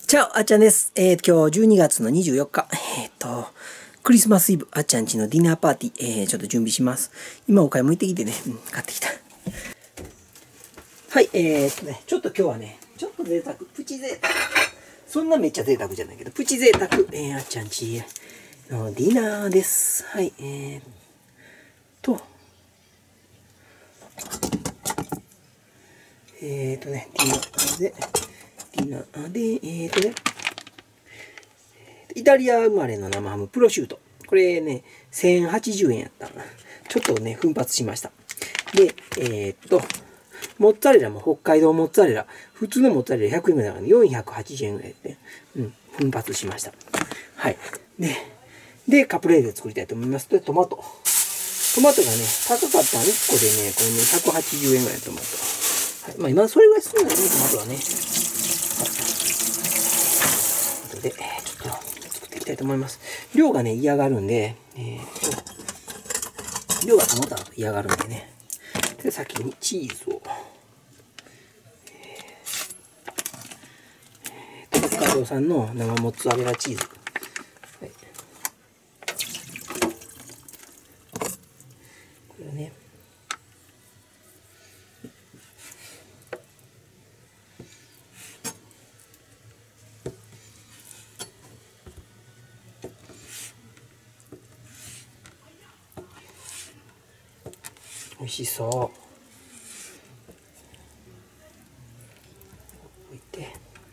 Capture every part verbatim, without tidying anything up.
チャオ、あっちゃんです。えー、今日じゅうにがつのにじゅうよっか、えーっと、クリスマスイブ、あっちゃんちのディナーパーティー、えー、ちょっと準備します。今お買い物行ってきてね、うん、買ってきた。はい、えー、っとね、ちょっと今日はね、ちょっと贅沢、プチ贅沢。そんなめっちゃ贅沢じゃないけど、プチ贅沢、えー、あっちゃんちのディナーです。はい、えーっと、えーっとね、ディナーで、ディナーで、えーっとね、イタリア生まれの生ハムプロシュート。これね、せんはちじゅうえんやった。ちょっとね、奮発しました。で、えー、っと、モッツァレラも北海道モッツァレラ。普通のモッツァレラひゃくえんぐらいだから、ね、よんひゃくはちじゅうえんぐらいで、うん、奮発しました。はい。で、で、カプレーゼ作りたいと思います。で、トマト。トマトがね、高かったのいっこでね、これね、ひゃくはちじゅうえんぐらいトマト。はい。まあ今それぐらいするんだよね、トマトはね。はい。ということで、ちょっと、いきたいと思います。量がね、嫌がるんで、えー、と量がたまたまと嫌がるんでね。で、先にチーズを、えー、北海道産の生モッツァレラチーズ。はい、これね。美味しそう。置いて。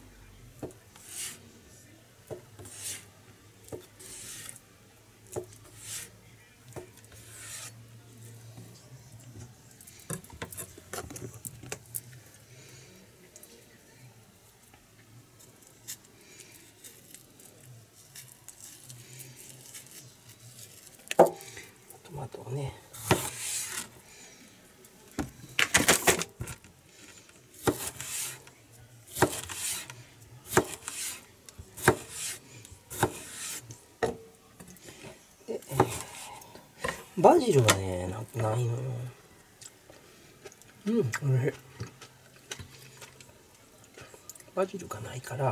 トマトをね。で、えー、バジルがね、な、ないのよ。うん、おいしい。バジルがないから、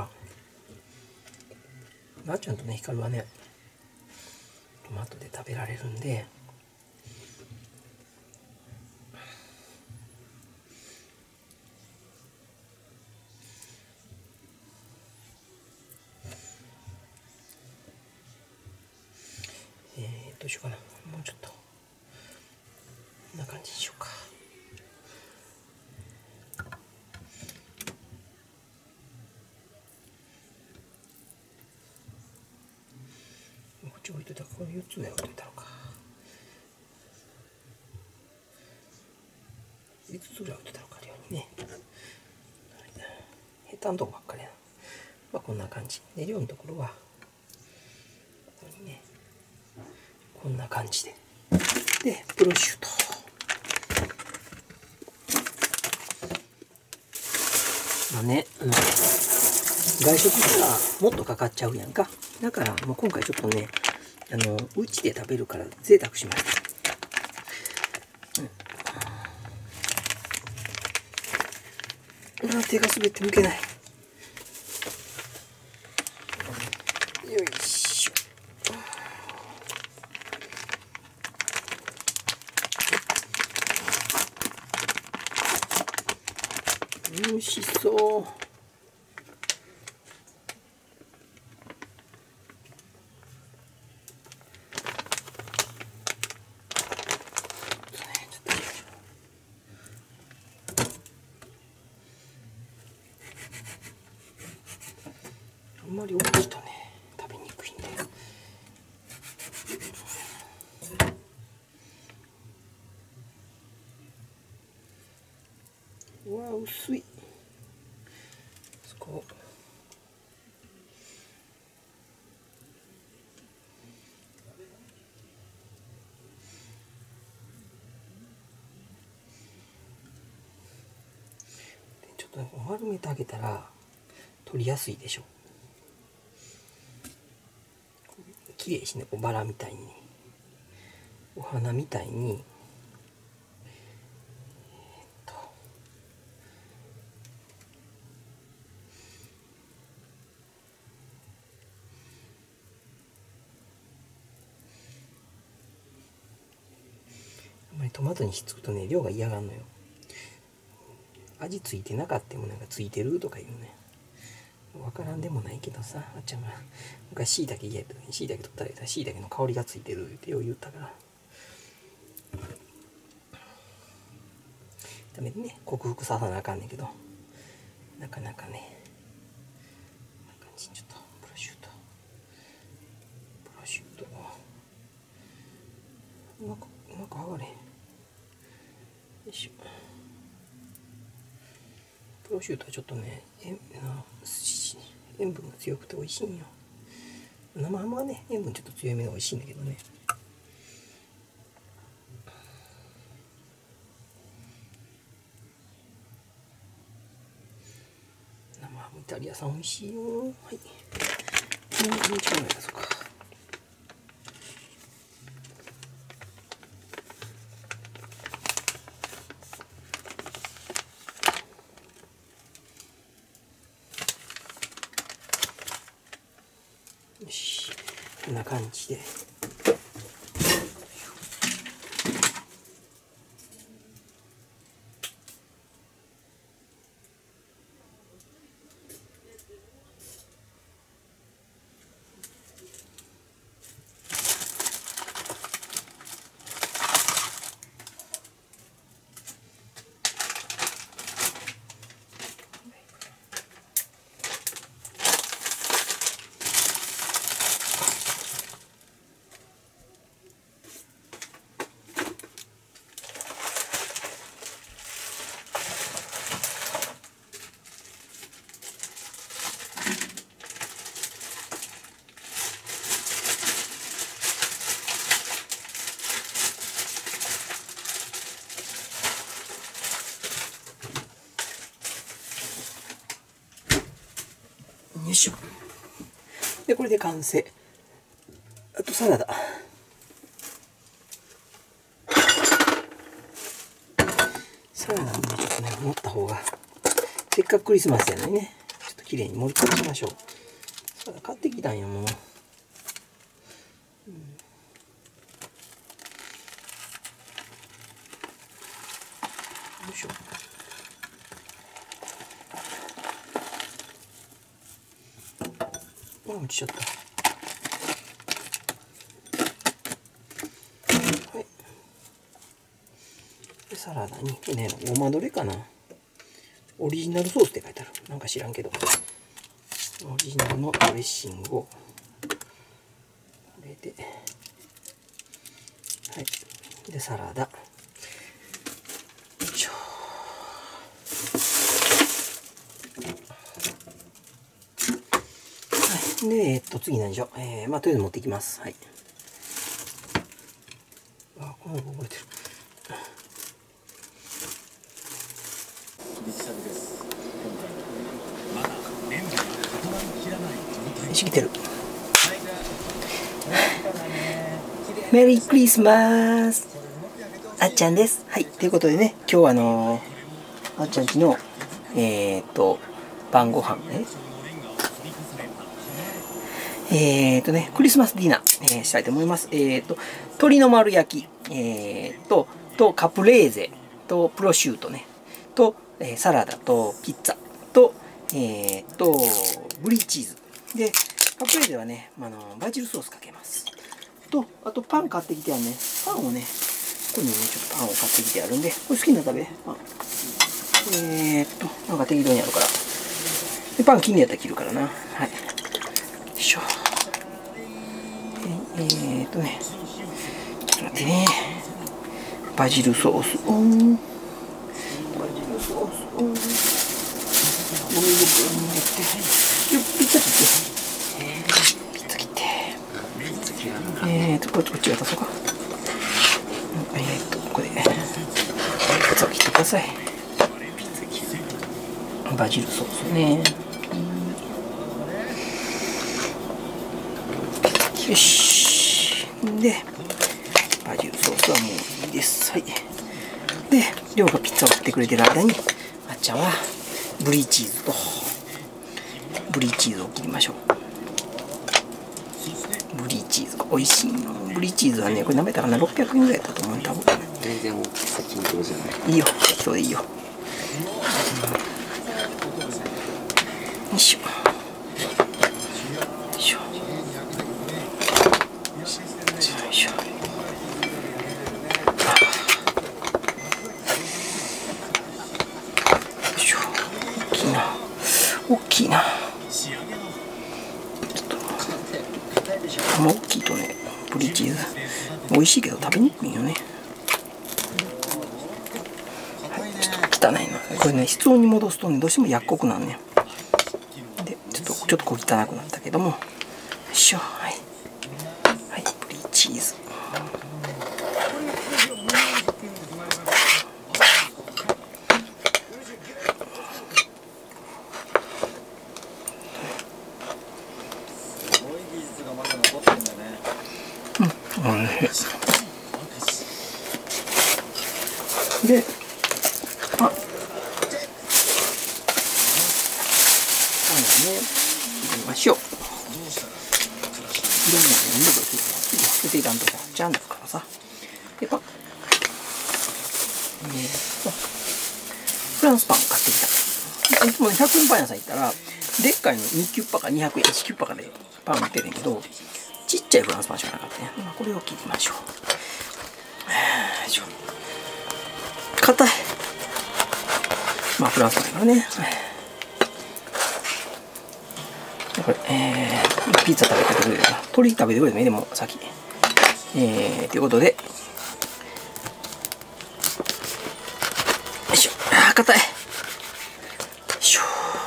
なっちゃんとね、ヒカルはね、トマトで食べられるんで、えー、どうしようかな。もうちょっと、こんな感じにしようか。こっち置いといた、このよっつぐらい置いといたのか。いつつぐらい置いといたのか、量にね。ヘタのとこばっかりやな。まあこんな感じ。で、量のところは、ここにね、こんな感じで。で、プロシュート。まあね、あの、外食したらもっとかかっちゃうやんか。だから、もう今回ちょっとね、あの、うちで食べるから贅沢しました。うん、あ、手が滑って抜けない。よいしょ。美味しそう。あんまり大きいとね、食べにくいんで。うわ、薄い。そこ。ちょっと丸めてあげたら取りやすいでしょ。綺麗しね、おバラみたいに、お花みたいに。 トマトにひっつくとね、量が嫌がんのよ。味ついてなかったもなんかついてるとか言うね。わからんでもないけどさ、あっちゃんが昔しいたけ嫌やった時にしいたけ取ったら言ったらしいたけの香りがついてるってよう言ったから。ダメでね、克服ささなあかんねんけど、なかなかね、こんな感じにちょっとプロシュート、プロシュート、うまく、うまく剥がれへん。よいしょ。プロシュートはちょっとね、塩塩分が強くて美味しいんよ。生ハムはね、塩分ちょっと強めで美味しいんだけどね。生ハムイタリア産美味しいよ。はい。もうにちぐらいだそうか。よし、こんな感じで。よいしょ。で、これで完成。あとサラダ。サラダもね、ちょっとね、盛った方が、せっかくクリスマスやのにね、ちょっと綺麗に盛り付けましょう。サラダ買ってきたんやもん。うん、よいしょ。あ、落ちちゃった。はい。で、サラダに、これね、ごまどれかな。オリジナルソースって書いてある。なんか知らんけど。オリジナルのドレッシングを、これで、はい。で、サラダ。よいしょ。で、えっと、次何でしょう。えー、まあ、とりあえず持っていきます。はい。あ、この子覚えてる。しきてる。メリークリスマス。あっちゃんです。はい。ということでね、今日はあのー、あっちゃんちの、えー、っと、晩ご飯ね。えー、っとね、クリスマスディナー、えー、したいと思います。えー、っと、鶏の丸焼き、えー、っと、と、カプレーゼ、と、プロシュートね、と、えー、サラダと、ピッツァ、と、えー、っと、ブリーチーズ。で、カプレーゼはね、あの、バジルソースかけます。と、あとパン買ってきてあるね。パンをね、ここにね、ちょっとパンを買ってきてあるんで、これ好きな食べパン。えー、っと、なんか適当にあるから。で、パン切んのやったら切るからな。はい。よいしょ。えー、っとね、ちょっと待ってね。バジルソースオン。バジルソースオン。ゴミ袋に入れて。よっ、ピッツァ切って。ピッツァ切って。えーと、こっちこっち渡そうか。えーと、ここで。ピッツァを切ってください。バジルソースね。よし。で、バジルソースはもういいです。はい。で、りょうがピッツァを切ってくれてる間に、あっちゃんはブリーチーズと、ブリーチーズを切りましょう。 ブリーチーズ美味しいの。ブリーチーズはねこれ何倍だったかな、ろっぴゃくえんぐらいだったと思う。多分全然大きさ均等じゃない。 いいよ、適当でいいよ。よいしょよいしょよいしょ。大きいな。ちょっとあんま大きいとねブリーチーズ美味しいけど食べにくいよね。はい、ちょっと汚いなこれね。室温に戻すとねどうしても薬濃くなんね。でちょっとちょっと小汚くなったけども、よいしょ。はいはいブリーチーズ。で、あ、そうね、入れましょう。いろんなのね、つけていかんとさ、ジャンだからさ。で、パン。えーと、フランスパン買ってきた。いつもね、ひゃくえんパン屋さん行ったら、でっかいのにキュッパかにひゃくえん、いちキュッパかでパン売ってるんやけど、ちっちゃいフランスパンしかなかったね。まあ、これを切りましょう。よいしょ。硬い。まあフランスパンだからね。これ、えー、ピザ食べてくれるかな。鶏食べてくれてもいいでも先。えー、ということで。よいしょ。あー、硬い。よいしょ。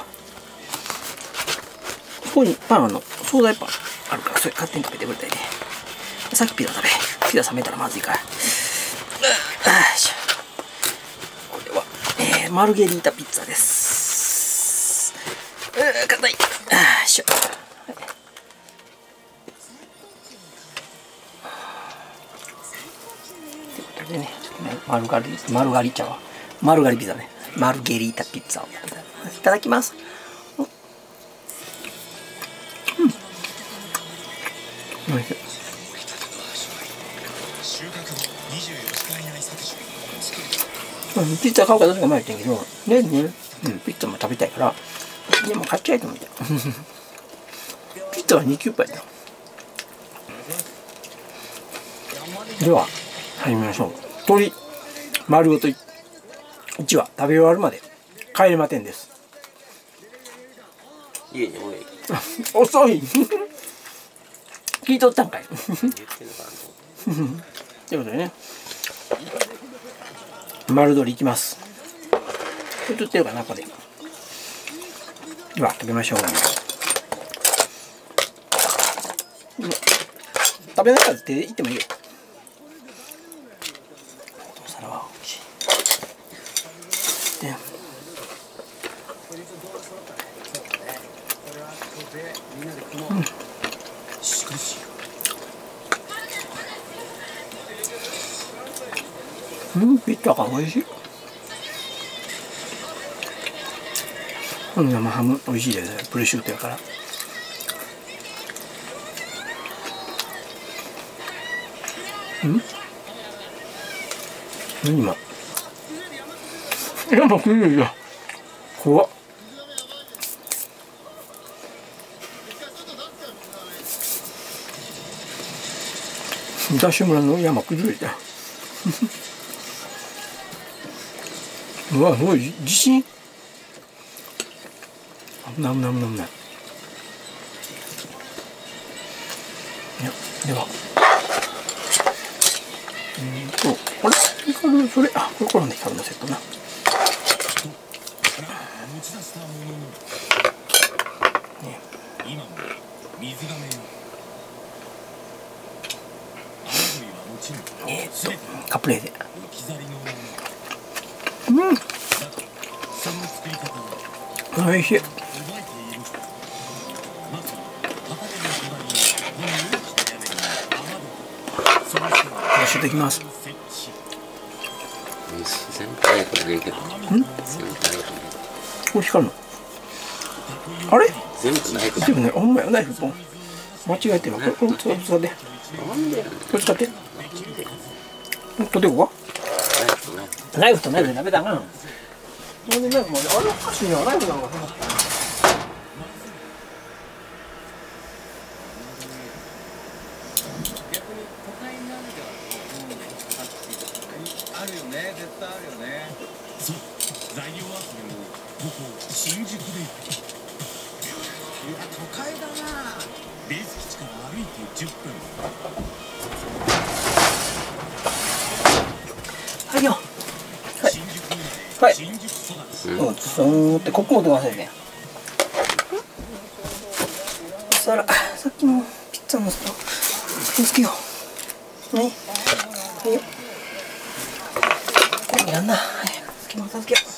ここにパンの、惣菜パンあるから、それ勝手に食べてくれたりね。さっきピザ食べ。ピザ冷めたらまずいから。よいしょ。マルゲリータピッツァです。うー、硬い。よいしょ。はい、ということでね、マルガリ、マルガリ茶は、マルガリピザね。マルゲリータピッツァをいただきます。うん。おいしい。うん、ピッツァ買うかどうか迷ってんけど、ねね、うん、ピッツァも食べたいから、でも買っちゃえと思って。ピッツァはにキュッパやった。では、始めましょう。鶏、丸ごといちわ食べ終わるまで帰れませんです。 家におい。 遅い聞いとったんかい。ということでね。丸鶏いきます。映ってるかな、これ。では、食べましょう。食べながら手でいってもいいよ。お皿は大きい。で、うん、うん、ピッツァが美味しい。この生ハム美味しいですね。プレシュートやから。うん？何今？いや、もう食えるよ。怖っ。私村の山崩れた。うわ、すごい地震。なんなんなんなん。いや、では。うんと、あれ、光る、それ、あ、これ、これね、光るのセットな。ね。えー、っと、カプレーゼ。うん。おいしい。出してきます。 全体やからいいけど。 うん？これ光るの？あれ？ 全部ないけど。 でもね、ほんまや、ナイフポン。 間違えてるわ。これ、これ、使って。 なんでやねん。 これ使って。取ってこか。ナイフとナイフで鍋だな。なんでナイフもあれおかしいな。ナイフなのか。 あるよね、絶対あるよね。そう、材料集めもここ新宿で。いや、都会だな。ベース基地から歩いてじゅっぷん。 はいよ。はい。 新宿生まはい。 れ、新宿育ち。 そう、そーってここ持ってくださいね。そしたら、さっきのピッツァの人、気をつけよう。ね。はいよ。これやんな。はい。隙間片付けよう。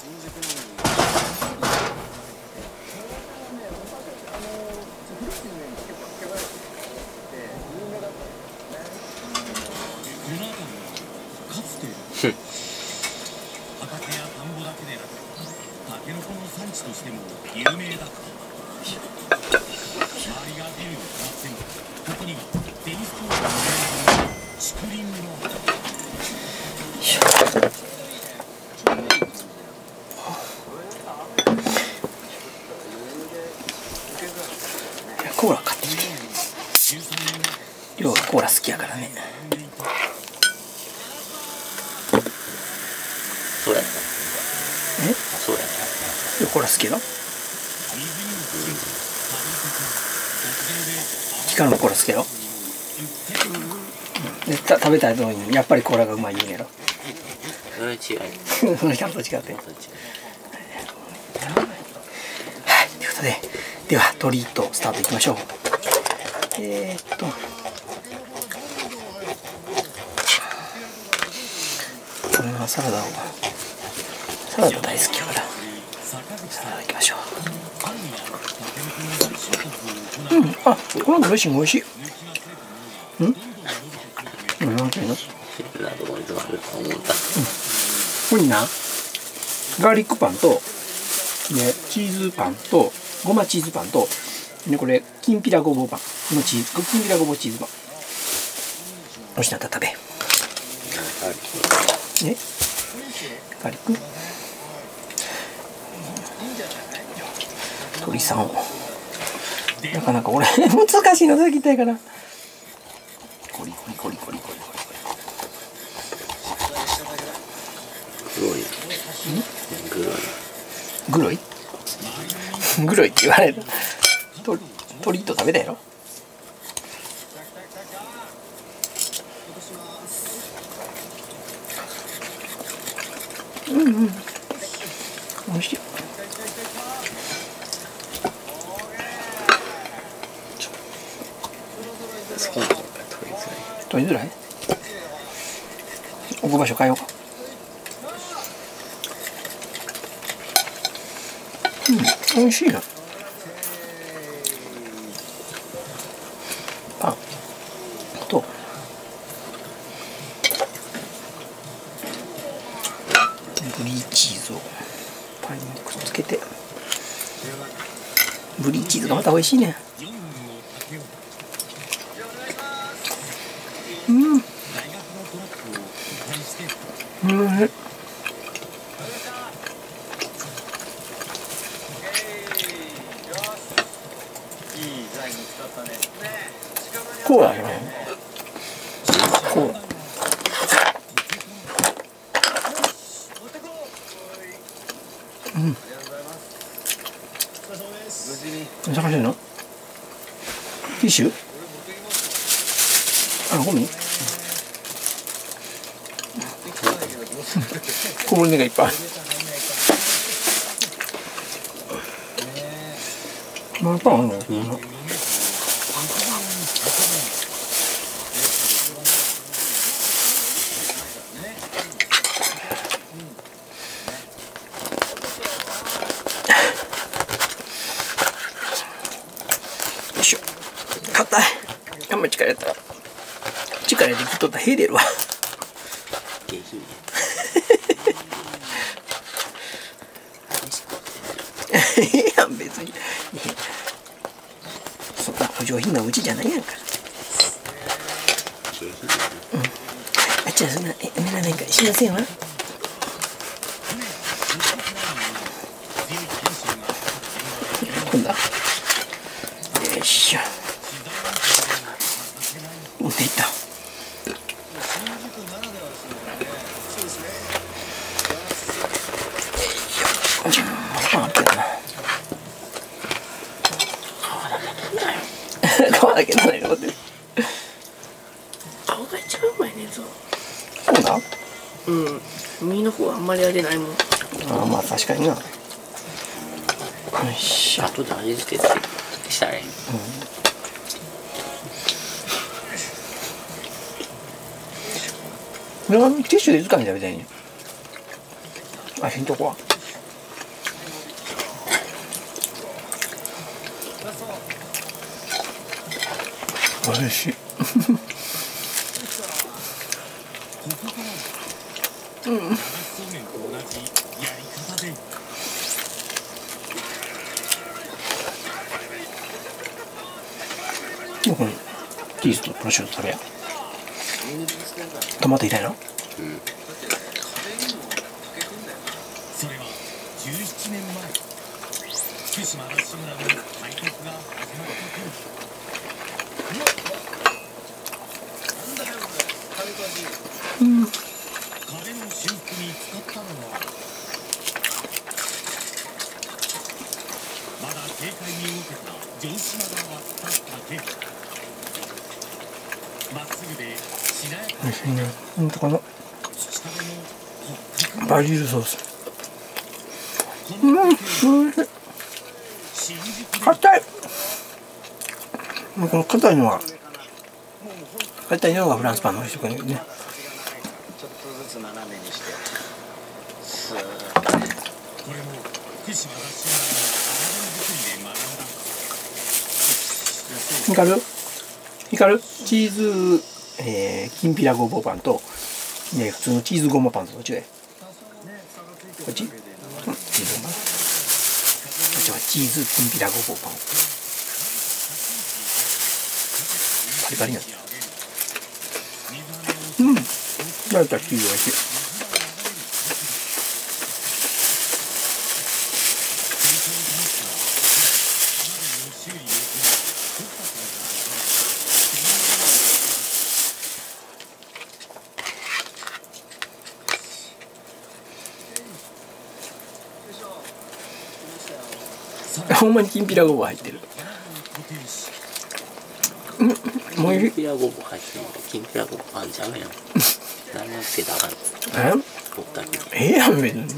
この辺りはかつて畑や田んぼだけでなくタケノコの産地としても有名だった。周りがビルに変わってもここにはテニスコートの上の竹林があった。 コーラ買ってきて。量がコーラ好きやからね。 そうやった。 え？ そうやった。 コーラ好きやろ？ヒカルのコーラ好きやろ？でた食べた後にやっぱりコーラがうまい言うんやろ？ それは違う。 その人と違って。はい、ということで、ではトリートスタートいきましょう。えー、っと。これはサラダを。サラダ大好きやから。サラダいきましょう。うん、あ、このドレッシング美味しい。うん？うん、なんていうの？ 変なとこに止まると思った。うん、ここにな、ガーリックパンと、で、チーズパンと、ごまチーズパンと、で、これ、きんぴらごぼうパンのチーズ、きんぴらごぼうチーズパン。おいしなったら食べ。ね？ガーリック？鳥さんを。なかなか俺、難しいのだけたいから。コリコリコリコリコリコリ。 グロい。グロい。 グロい？グロいって言われる。と鳥と食べたやろ？うんうん。美味しい。 そうなのか、取りづらい。 取りづらい？置く場所変えようか。うん、美味しいな。パンとブリーチーズをパンにくっつけて、ブリーチーズがまた美味しいね。うん。うん。コーラじゃないの？コーラ。うん。探してんの？ティッシュ？あ、ゴミ？こぼれ根がいっぱいある。何パンあるの？うん。よいしょ。硬い。あんまり力入れたら力入れてきっとったらへ出るわ。 下品ええやん別に。そっか。 補助品のうちじゃないやんか。うん。あっちはそんな、え、梅ラーメンか、しませんわ。今度は。よいしょ。持っていった。あったよな。皮だけないのってる。 皮が一番うまいねんぞ。 そうだ。 うん。身の方はあんまりあれないもん。 ああ、まあ確かにな。よいしょ。 後で味付けしたらえこれはティッシュで使うんだみたいに。あ、ひんとこは。おいしい。うん。もうこのチーズとプロシュート食べや。トマトいらないの？ え。うん。 それはじゅうななねんまえ、福島の志村の開国が始まった頃。 うん。 壁の修復に使ったのはまだ警戒に受けた城島が割った竹。まっすぐでしなやかおいしいね。ほんとこの土壁の骨格バジルソース。うん、おいしい。 新宿で硬い。もうこの硬いのは硬いのがフランスパンの美味しいね。 ちょっとずつ斜めにしてスーッこれも福島が志村の荒作りで学んだ。 光る光るチーズ、えー、きんぴらごぼうパンと、ね、普通のチーズごまパンとどっちでこっち、うん、チーズごまこっちはチーズきんぴらごぼうパンパリパリになってる。うん、焼いたチーズおいしい。ほんまにきんぴらごぼう入ってる。うん、もういい。 きんぴらごぼう入ってんの。きんぴらごぼうパンちゃうやん。何もつけたらあかんの。 えおったけど。 ええやん別に、うん、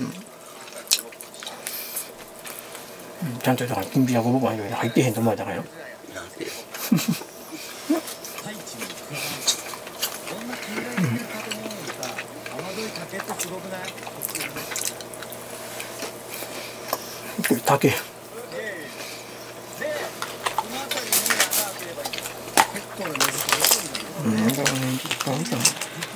ちゃんとだからきんぴらごぼうパン入ってへんと思われたからよ。 なんて。 これ竹。うん、これね、ちょっと買うかな。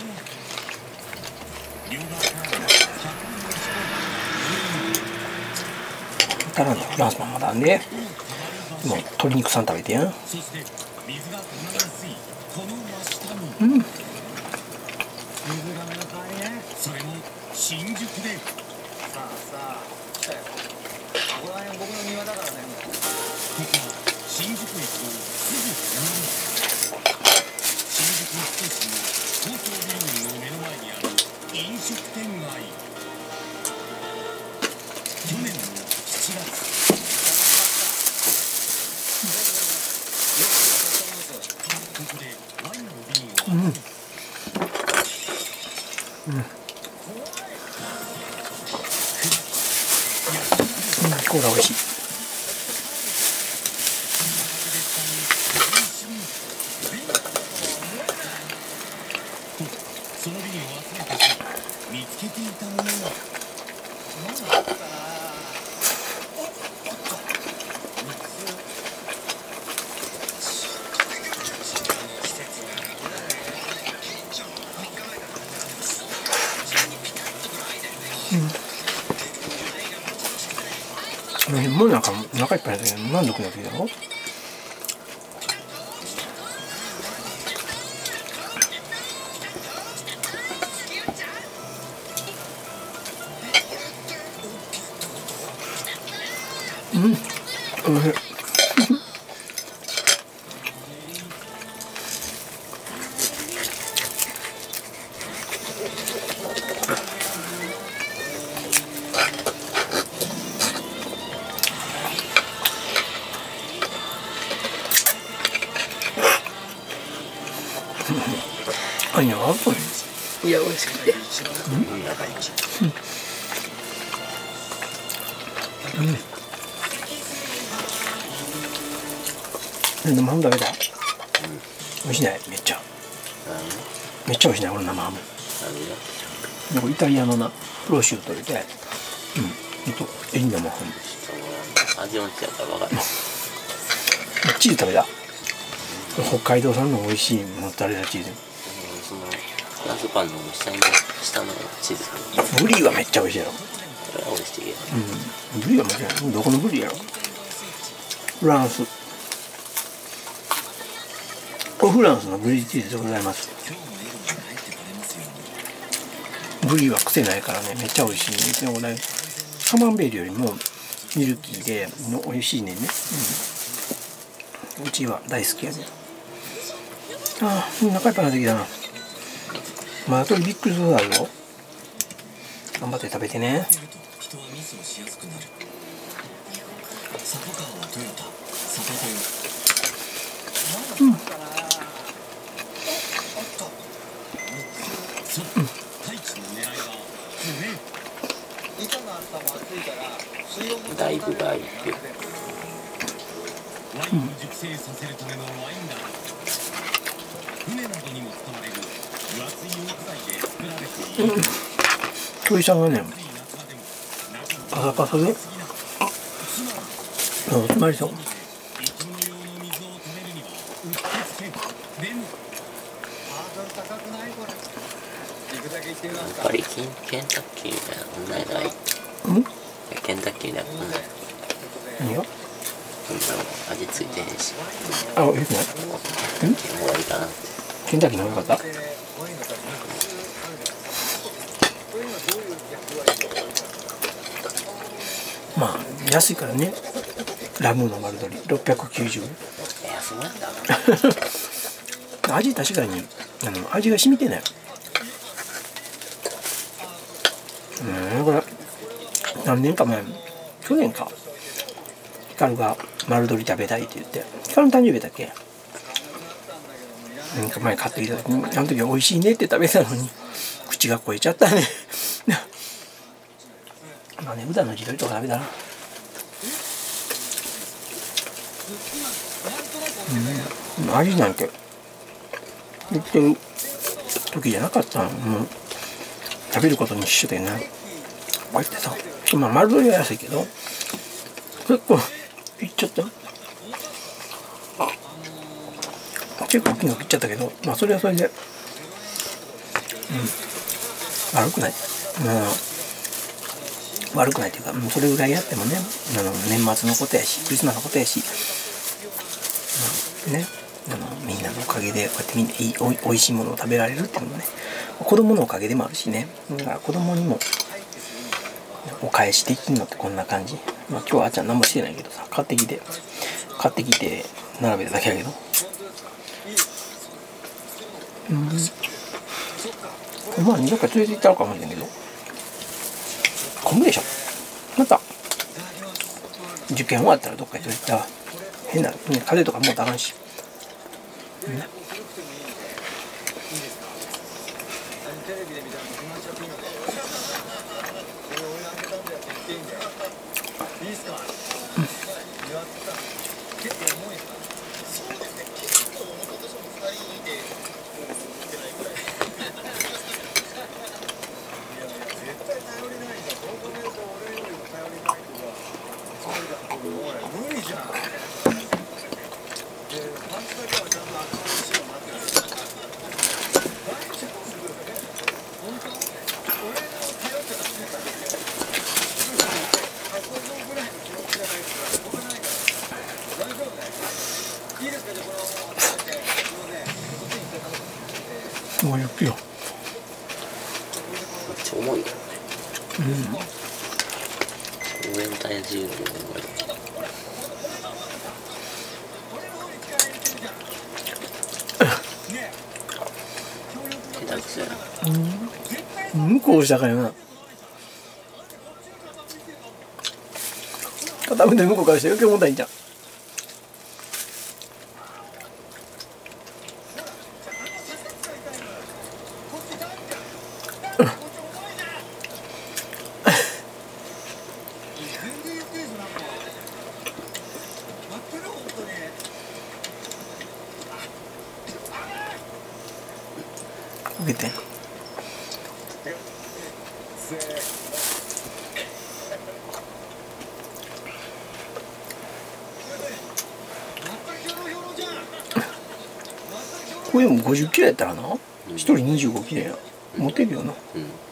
たらのフランスパンまだあんで、もう鶏肉さん食べてやん。うん。 それも新宿で。さあさあ、来たよ。ここら辺僕の庭だからね。ここは新宿駅のすぐ隣。新宿ステーションの高層ビル群の目の前にある飲食店街。去年のしちがつ。ここでワインの瓶を。 うん。うん。コーラ美味しい。 その瓶を集めた際見つけていたものは何だったかな。 うん、もうなんかお腹いっぱいだけど満足な時だろ。 おいしい。あ、いや、あっこい。 いや美味しくて。 うん。でもハム食べた。美味しいね、めっちゃ。めっちゃ美味しいね、この生ハム。でこれイタリアのなプロシュートで、うん、えっとエリナもハム。 味の違いが分かる。 チーズ食べた。北海道産の美味しいモッツァレラチーズ。 そのフランスパンの下に下のチーズ。 ブリーはめっちゃ美味しいやろ。 これは美味しいけど。 うん。ブリーは間違いない。どこのブリーやろ。フランス。これフランスのブリーチーズでございます。ブリーは癖ないからね、めっちゃ美味しいんですよ。これカマンベールよりもミルキーで美味しいねんね。うん、うちは大好きやね。ああ、お腹いっぱいになってきたな。まあ、あとびっくりするだろ。頑張って食べてね。うん。うん。 だいぶだいぶ。 ワインを熟成させるためのワインだ。船などにも使われる分厚い木材で作られている。 鳥さんがね、パサパサで、あ、つまりそう。 生き物用の水を食べるにはうってつけ。でもやっぱりケンケンタッキーみたいなこんなやない。 うん？ ケンタッキーみたいなこんな。 何が？ そんなの味ついてへんし。 あ、よくない？うん？ ケンもがいいかなって。 ケンタッキーの方が良かった？まあ安いからね。ラムの丸鶏ろっぴゃくきゅうじゅうえん。 いや、そうなんだ。 味確かにあの味が染みてない。うん、これ何年か前、去年か、ヒカルが丸鶏食べたいって言って、ヒカルの誕生日だっけ、なんか前買ってきた時に、あの時は美味しいねって食べたのに口が肥えちゃったね。まあね、うだの地鶏とか食べたら、うん、味なんて言ってる時じゃなかったの。もう食べることに一緒でね、こうやってさ、まあ丸鶏は安いけど結構いっちゃった。結構大きいの切っちゃったけど、まあそれはそれで、うん、悪くない、うん、悪くないっていうか、それぐらいやってもね、あの年末のことやし、クリスマスのことやし、うん、ね、あのみんなのおかげでこうやってみんないいおいおいしいものを食べられるっていうのもね、子供のおかげでもあるしね。だから子供にもお返しできるのってこんな感じ。まあ今日はあーちゃん何もしてないけどさ、買ってきて買ってきて並べただけやけど、うん、まあどっか連れて行ったのかもしれんけど、混むでしょ。また受験終わったらどっかに連れて行ったら変な、ね、風邪とかもうたらんし、ね、ごじゅっキロ。 めっちゃ重いよね。 うん。 上の体重より重い。 下や。 向こう下からな。傾いて向こうからして余計重たいんじゃん。受けて。これもごじゅっキロやったらな、一人にじゅうごキロや持てるよな。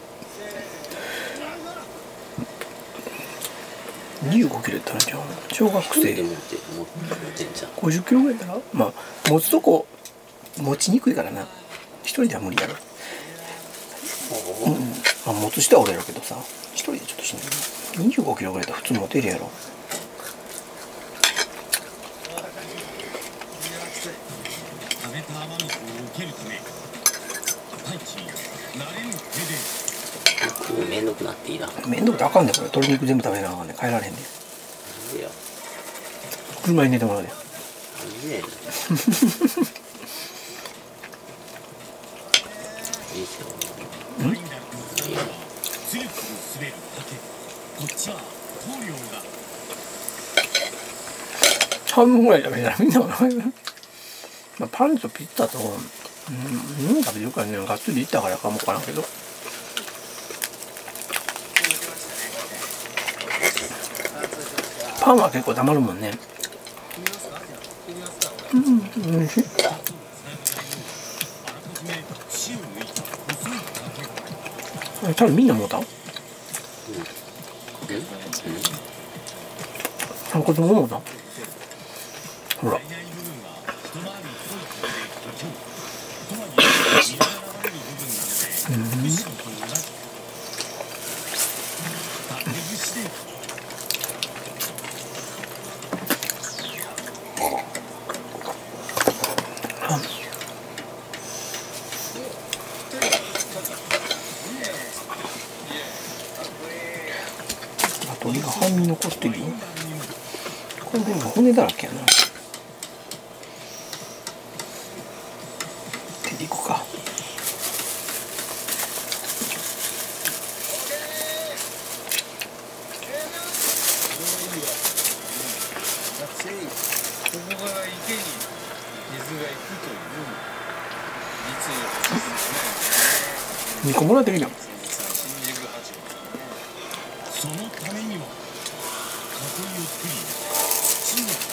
にじゅうごキロやったらじゃあ小学生で持って持ってんじゃん。 ごじゅっキロぐらいやったら、まあ持つとこ持ちにくいからな、一人では無理やろ。うん、まあ、持つ人は俺やろうけどさ、一人でちょっとしないな。にじゅうごキロぐらいだったら普通持てるやろ。 食べた雨水を受けるため太一慣れぬ手でめんどくなっていいな。 めんどくてあかんねん、これ鶏肉全部食べなあかんねん、帰られへんねん。 なんでや。 車に寝てもらうねん。 なんでやねん。いいっすよ。 強く滑る竹、こっちは棟梁が半分ぐらい食べたらみんながまあパンとピッツァと、うん、うん、食べてるからね、がっつりいったからかもわからんけど。パンは結構たまるもんね。うん、おいしい。多分みんなもうた？何個でももうた？ほら。うん。鳥が半身残ってるよ。これでも骨だらけやな。手でいこうか。 ここから池に水が行くという実にこもらってるじゃん。 そのためには囲いを作り土が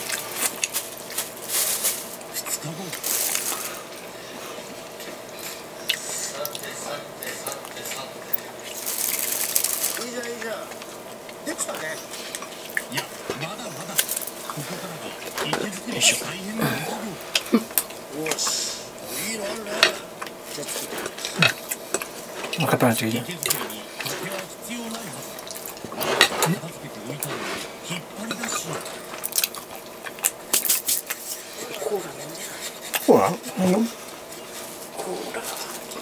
ふつかごいいじゃんいいじゃんできたね。いやまだまだここからが池作りが大変な作業。よしいいのあるね。じゃあ作って片足がいいじゃん。 池作りに竹は必要ないはず。片付けておいたのに引っ張り出しコーラ飲んでない。 ほら、何よ。 コーラ。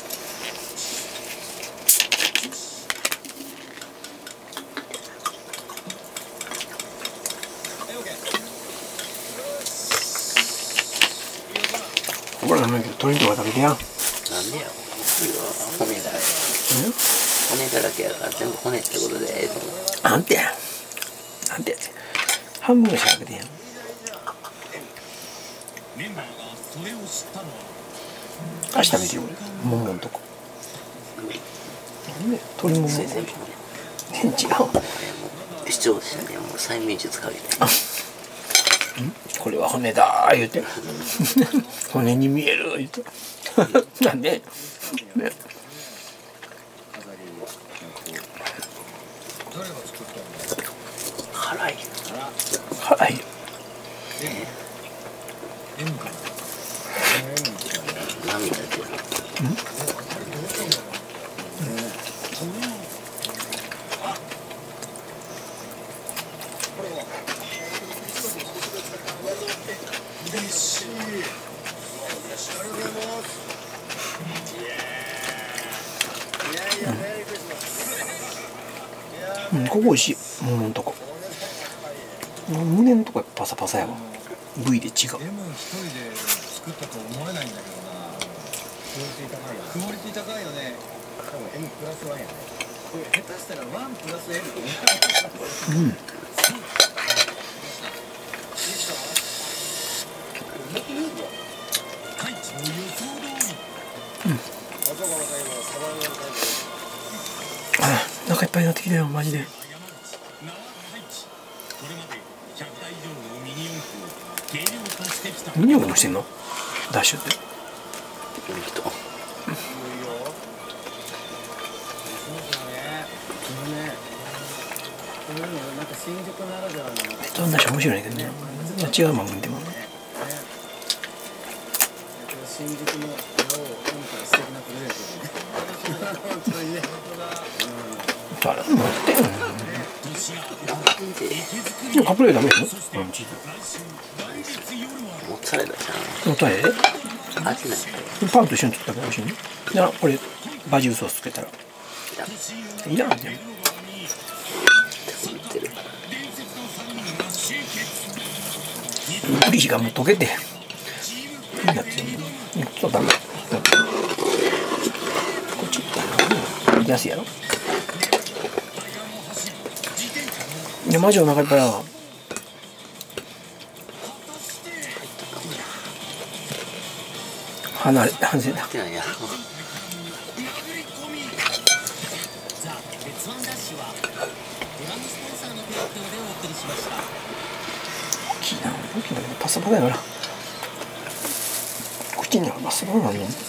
ほら、なんか鶏とか食べてや。 なんでや。骨だらけ。骨だらけやから全部骨ってことでええと思う。 なんてや。なんてやつ。半分ぐらいしか食べてやん。 メンバーがそれを知ったのは足食べてよ、ももんとこ。なんで鶏もも。 それ全部骨。 違う。 視聴者にはもう催眠術かけて。 これは骨だー言うて。骨に見える言うて。なんで。ね。 辛い。 辛いよ。 涙出てる。 うん、ここ美味しい。もものとこ。胸のとこパサパサやわ。部位で違う。 でも一人で作ったと思えないんだけどな。クオリティ高いよ。クオリティ高いよね。多分 エム プラスワンやね。これ下手したらワンプラス エム。 うん。うん。あ、お腹いっぱいになってきたよ、マジで。ミニ四駆もしてんの？ダッシュって。どんなし面白いけどね。違う番組でも。新宿の今から素敵なプレゼントだね。あれ持ってんの？カップレーダメでしょ？うん、チーズ。 モッツァレラじゃん。 モッツァレラ？ 味ない。 パンと一緒に作ったら美味しいね。じゃあこれバジルソースつけたら。いらんじゃん。ブリヒがもう溶けて。いいなって。そうだね。こっち行ったら安いやろ。いやマジお腹いっぱいだわ。離れ反省だ。大きいな、大きいな、パサパサやから。口にはパサパサなんねん。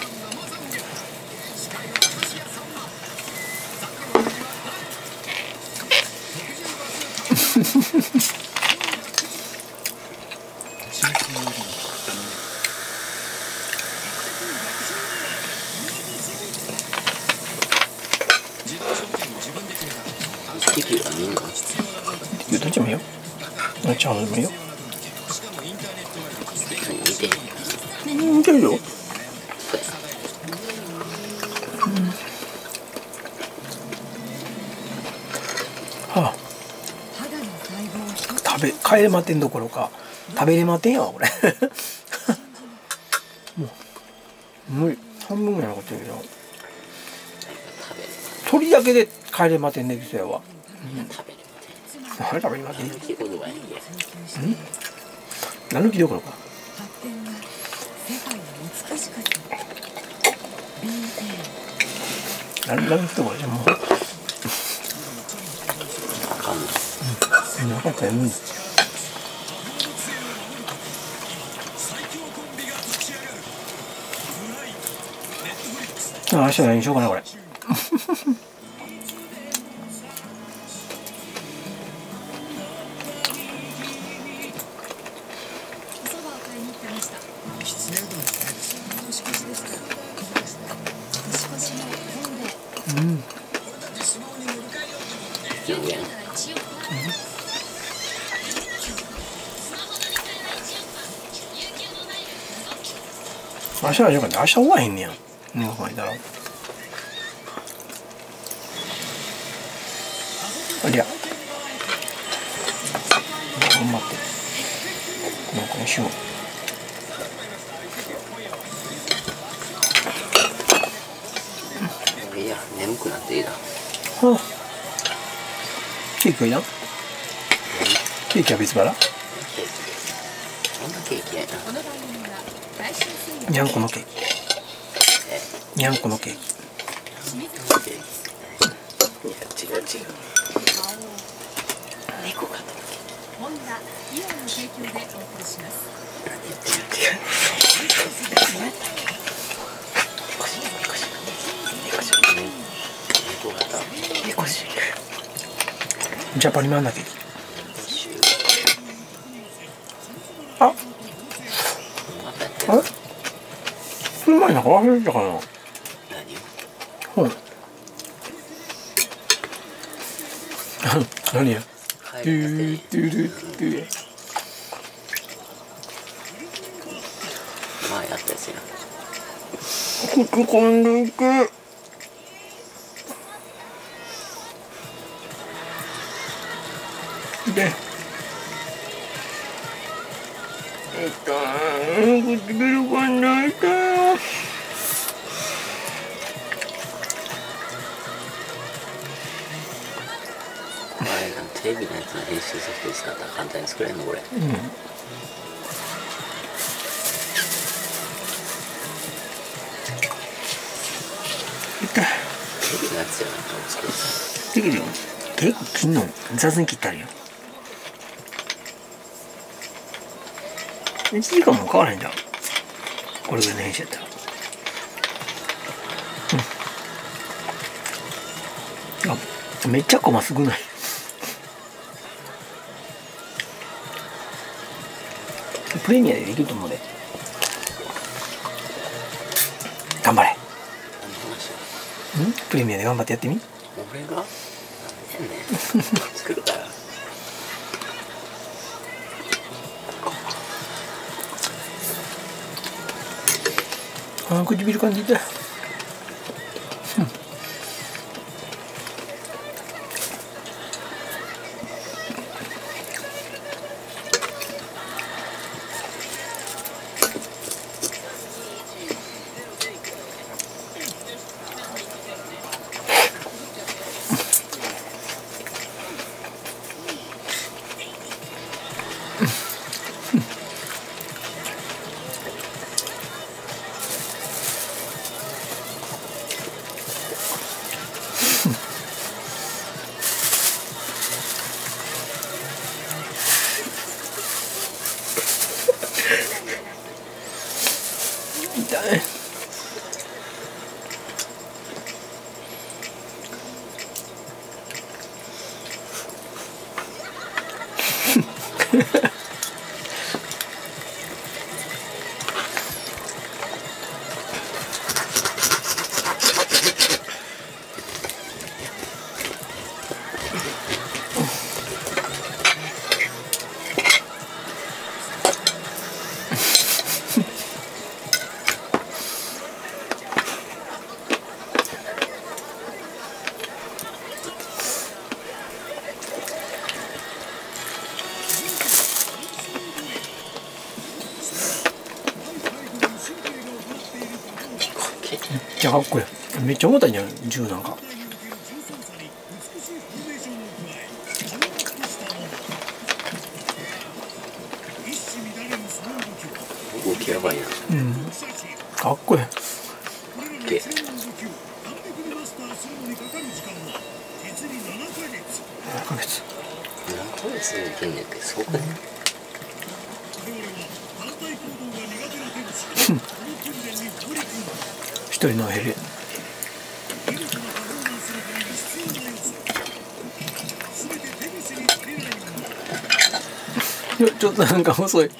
どっちもいいよ。どっちもいいよ。見てるよ。はあ。食べ帰れまてんどころか食べれまてんやわこれ。もう無理半分ぐらいのこと言うけど鳥だけで帰れまてんねきそやわ。あれ食べれまてん。うん？何の木どころか。何の木どころじゃもう。うん、分かったよ。うん。あ、明日何にしようかなこれ。うん。明日はよかった。明日終わへんねや。うん、こいだろ。ありゃ。頑張って。なんかにしよう。 いや、眠くなっていいな。 はあ。ケーキはいらん？ケーキは別腹？ こんなケーキやな。 にゃんこのケーキ。にゃんこのケーキ。 いや、違う違う。猫が。ホンダイオンの提供でお送りします。何言ってる違う。猫型。猫シール。 ジャパニマンだけ。あ。あれ？それ前なんか忘れてたかな。 何？ うん。何や。ドゥードゥルドゥ。 まあやったやつや。 ここんでいく。 痛い。痛い。唇が泣いた。 あれなんテレビのやつの編集ソフト使ったら簡単に作れんのこれ。 うん。痛い。 テレビのやつじゃなんか作るさ。 できるよ。結構切んの雑に切ってあるよ。いちじかんも変わらへんじゃん。これぐらいの編集やったら。うん。あ、めっちゃコマ少ない。プレミアでできると思うで。頑張れ。 何の話ん？プレミアで頑張ってやってみ。 俺が？なんでやねん。作るから。 ああ、唇感じた。痛い。めっちゃかっこいい。めっちゃ重たいじゃん、銃なんか。 動きやばいな。 うん。かっこいい。 で、 ななかげつ。 何ヶ月できんねんって、そうかね。 一人のヘリ。いや、ちょっとなんか細い。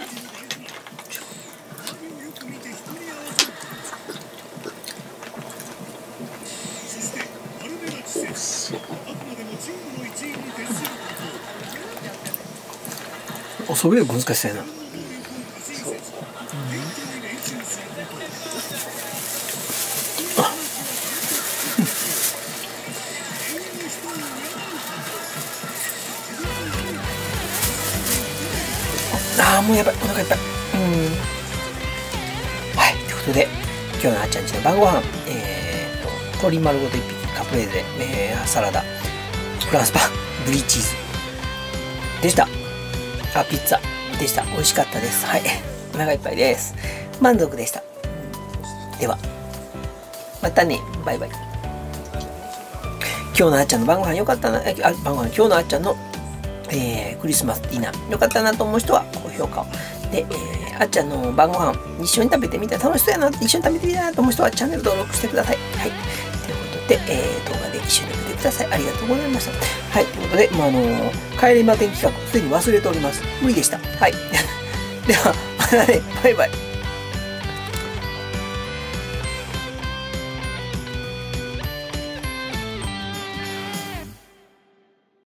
おそげで難しそうやな。ああ、もうやばい、お腹いっぱい。うん。はい、ということで、今日のあっちゃんちの晩ご飯、えーと、鶏丸ごと一匹、カプレーゼ、えー、サラダ、フランスパン、ブリーチーズでした。あ、ピッツァでした。美味しかったです。はい、お腹いっぱいです。満足でした。では、またね、バイバイ。今日のあっちゃんの晩ご飯よかったな、あ、晩ご飯、今日のあっちゃんのえー、クリスマスディナーよかったなと思う人は高評価をで、えー、あっちゃんの晩ご飯一緒に食べてみたら楽しそうやな一緒に食べてみたいなと思う人はチャンネル登録してください。はい、ということで、えー、動画で一緒に見てください。ありがとうございました。はい、ということで、まあ、あのー、帰りま10企画すでに忘れております。無理でした。はいではまたね、バイバイ。